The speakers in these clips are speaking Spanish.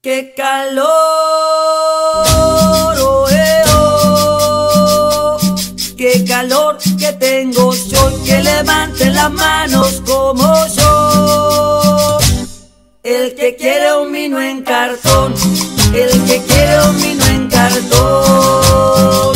¡Qué calor! Oh, oh. ¡Qué calor que tengo yo! Que levanten las manos como yo. El que quiere un vino en cartón, el que quiere un vino en cartón.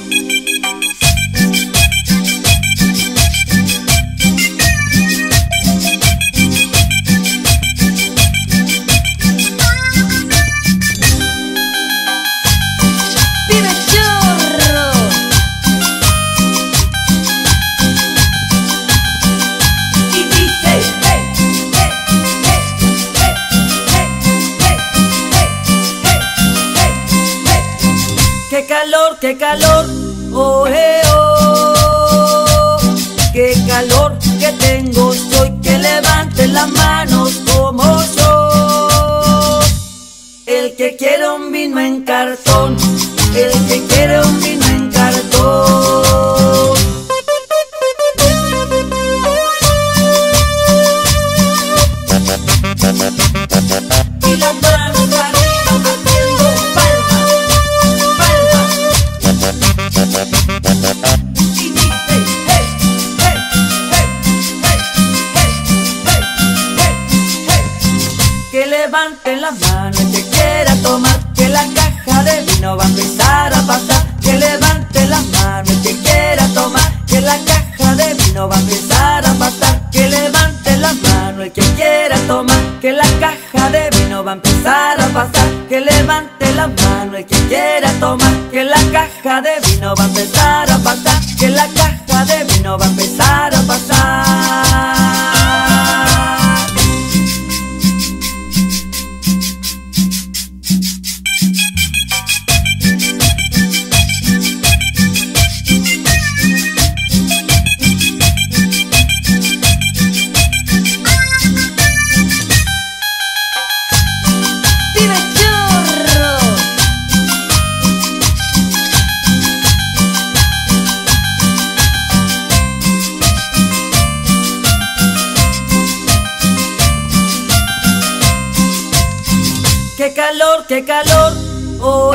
¡Qué calor! ¡Oh, oh! ¡Qué calor que tengo yo! Que levanten las manos como yo. El que quiere un vino en cartón, el que quiere un vino en cartón. Y las manos arriba haciendo palmas, palmas. Y dice, hey, hey, hey, hey, hey, hey, hey, hey. Que levanten las manos el que quiera tomar, que la caja de vino va a empezar a pasar. Que levanten las manos el que quiera tomar, que la caja de vino va a empezar a pasar. Que levanten las manos el que quiera tomar, que la caja de vino va a empezar a pasar. Que levante las manos el que quiera tomar, que la caja de vino va a empezar a pasar. Que la caja de vino va a empezar a pasar. ¡Qué calor! ¡Oh,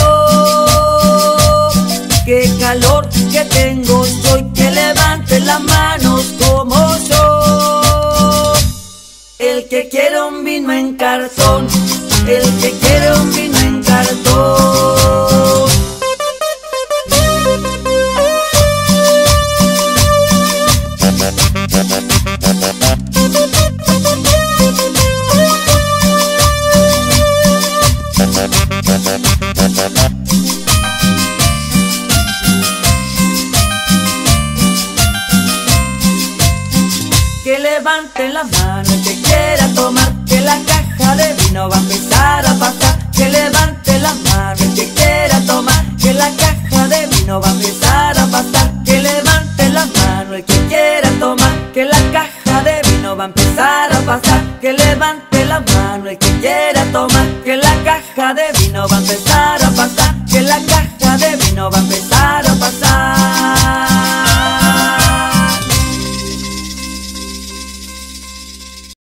oh! ¡Qué calor que tengo yo! Que levanten las manos como yo. El que quiere un vino en cartón, el que quiere un vino en cartón. Que levanten las manos el que quiera tomar, que la caja de vino va a empezar a pasar. Que levanten las manos el que quiera tomar, que la caja de vino va a empezar a pasar. Que levanten las manos el que quiera tomar, que la caja de vino va a empezar a pasar. Que levante las manos el que quiera tomar, que la caja de vino va a empezar a pasar. Que la caja de vino va a